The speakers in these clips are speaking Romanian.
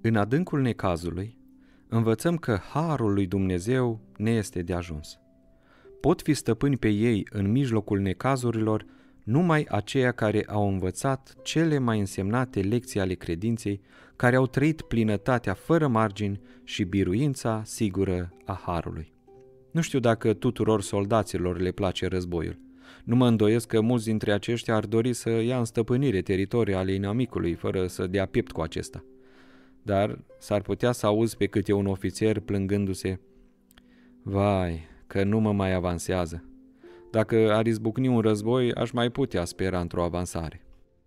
În adâncul necazului, învățăm că harul lui Dumnezeu ne este de ajuns. Pot fi stăpâni pe ei în mijlocul necazurilor numai aceia care au învățat cele mai însemnate lecții ale credinței, care au trăit plinătatea fără margini și biruința sigură a harului. Nu știu dacă tuturor soldaților le place războiul. Nu mă îndoiesc că mulți dintre aceștia ar dori să ia în stăpânire teritorii ale inamicului, fără să dea piept cu acesta. Dar s-ar putea să auzi pe câte un ofițer plângându-se: vai, că nu mă mai avansează. Dacă ar izbucni un război, aș mai putea spera într-o avansare.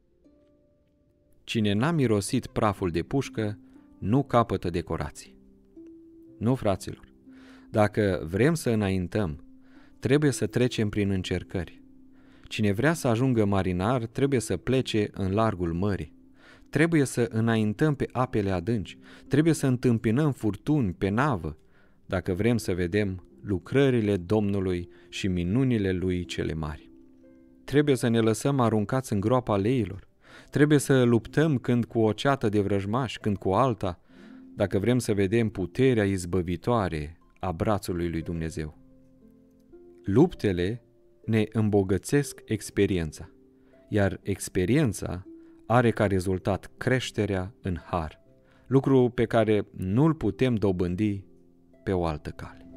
Cine n-a mirosit praful de pușcă, nu capătă decorații. Nu, fraților, dacă vrem să înaintăm, trebuie să trecem prin încercări. Cine vrea să ajungă marinar, trebuie să plece în largul mării. Trebuie să înaintăm pe apele adânci, trebuie să întâmpinăm furtuni pe navă, dacă vrem să vedem lucrările Domnului și minunile Lui cele mari. Trebuie să ne lăsăm aruncați în groapa leilor, trebuie să luptăm când cu o ceată de vrăjmași, când cu alta, dacă vrem să vedem puterea izbăvitoare a brațului lui Dumnezeu. Luptele ne îmbogățesc experiența, iar experiența are ca rezultat creșterea în har, lucru pe care nu-l putem dobândi pe o altă cale.